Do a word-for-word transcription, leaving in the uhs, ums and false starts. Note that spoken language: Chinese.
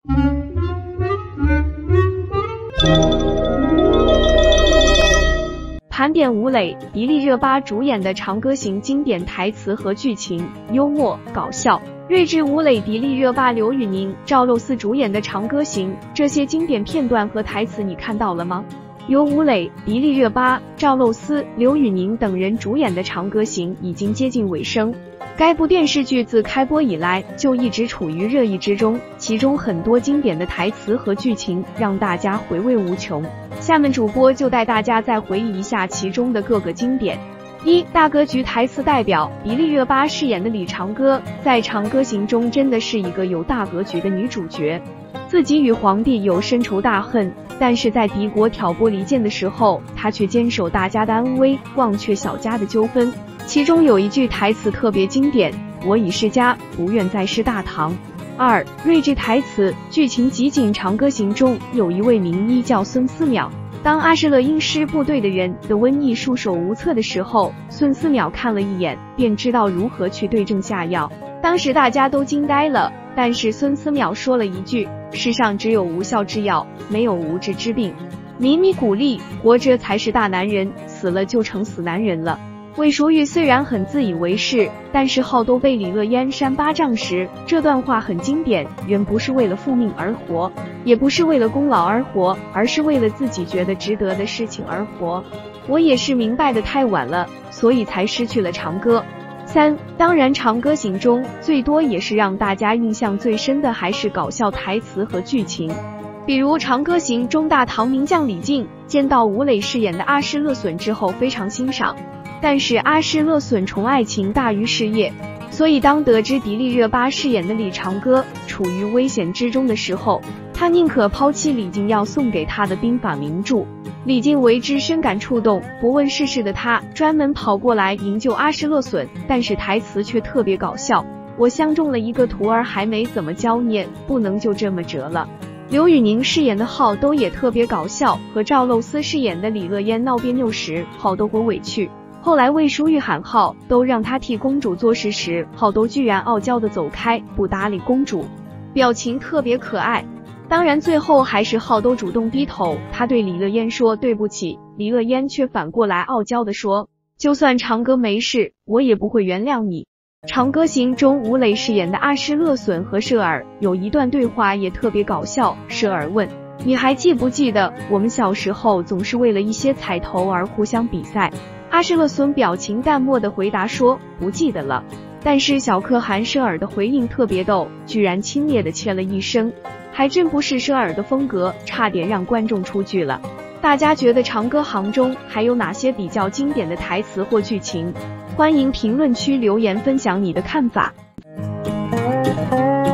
盘点吴磊、迪丽热巴主演的《长歌行》经典台词和剧情，幽默搞笑。睿智吴磊、迪丽热巴、刘宇宁、赵露思主演的《长歌行》，这些经典片段和台词你看到了吗？由吴磊、迪丽热巴、赵露思、刘宇宁等人主演的《长歌行》已经接近尾声。该部电视剧自开播以来就一直处于热议之中，其中很多经典的台词和剧情让大家回味无穷。下面主播就带大家再回忆一下其中的各个经典。一、大格局台词代表迪丽热巴饰演的李长歌，在《长歌行》中真的是一个有大格局的女主角。自己与皇帝有深仇大恨，但是在敌国挑拨离间的时候，她却坚守大家的安危，忘却小家的纠纷。其中有一句台词特别经典：“我已是家，不愿再失大唐。”二、睿智台词，剧情集锦《长歌行》中有一位名医叫孙思邈，当阿什勒因师部队的人的瘟疫束手无策的时候，孙思邈看了一眼，便知道如何去对症下药。当时大家都惊呆了，但是孙思邈说了一句：“世上只有无效之药，没有无治之病。”迷迷鼓励，活着才是大男人，死了就成死男人了。魏淑玉虽然很自以为是，但是好斗被李乐嫣扇巴掌时，这段话很经典：人不是为了复命而活，也不是为了功劳而活，而是为了自己觉得值得的事情而活。我也是明白的太晚了，所以才失去了长歌。三、当然《长歌行》中最多也是让大家印象最深的还是搞笑台词和剧情，比如《长歌行》中大唐名将李靖见到吴磊饰演的阿诗勒隼之后非常欣赏，但是阿诗勒隼宠爱情大于事业，所以当得知迪丽热巴饰演的李长歌处于危险之中的时候，他宁可抛弃李靖要送给他的兵法名著。李靖为之深感触动，不问世事的他专门跑过来营救阿诗勒隼，但是台词却特别搞笑：我相中了一个徒儿，还没怎么教念，不能就这么折了。刘宇宁饰演的浩都也特别搞笑，和赵露思饰演的李乐嫣闹别扭时，浩都很委屈。后来魏淑玉喊浩都让他替公主做事时，浩都居然傲娇地走开，不搭理公主，表情特别可爱。当然最后还是浩都主动低头，他对李乐嫣说对不起，李乐嫣却反过来傲娇地说，就算长歌没事，我也不会原谅你。《长歌行》中吴磊饰演的阿诗勒隼和舍尔有一段对话也特别搞笑，舍尔问，你还记不记得我们小时候总是为了一些彩头而互相比赛？阿诗勒隼表情淡漠地回答说，不记得了。但是小可汗舍尔的回应特别逗，居然轻蔑地切了一声，还真不是舍尔的风格，差点让观众出剧了。大家觉得《长歌行》中还有哪些比较经典的台词或剧情？欢迎评论区留言分享你的看法。